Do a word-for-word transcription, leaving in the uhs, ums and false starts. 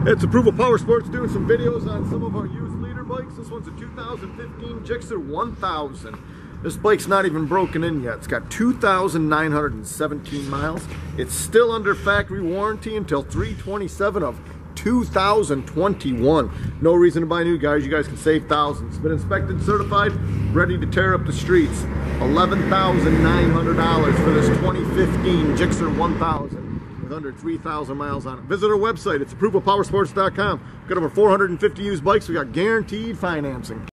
It's Approval Power Sports doing some videos on some of our used leader bikes. This one's a two thousand fifteen Gixxer one thousand. This bike's not even broken in yet. It's got two thousand nine hundred seventeen miles. It's still under factory warranty until three twenty-seven of two thousand twenty-one. No reason to buy new, guys. You guys can save thousands. It's been inspected, certified, ready to tear up the streets. eleven thousand nine hundred dollars for this twenty fifteen Gixxer one thousand. With under three thousand miles on it. Visit our website. It's approval power sports dot com. Got over four hundred fifty used bikes. We got guaranteed financing.